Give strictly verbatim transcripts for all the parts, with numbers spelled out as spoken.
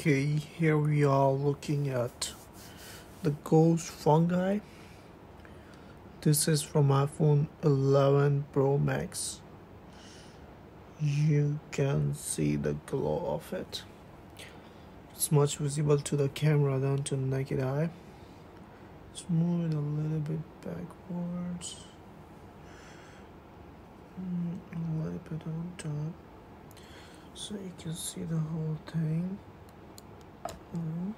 Okay, here we are looking at the ghost fungi. This is from iPhone eleven Pro Max. You can see the glow of it. It's much visible to the camera than to the naked eye. Let's move it a little bit backwards. A little bit on top, so you can see the whole thing. Mm.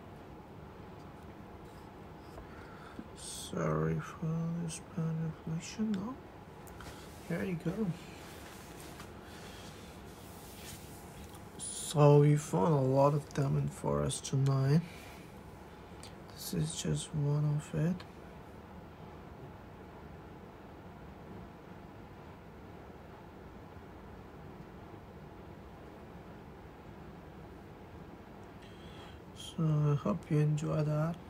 Sorry for this bad reflection. No, here you go. So we found a lot of them in forest tonight. This is just one of it. So I hope you enjoy that.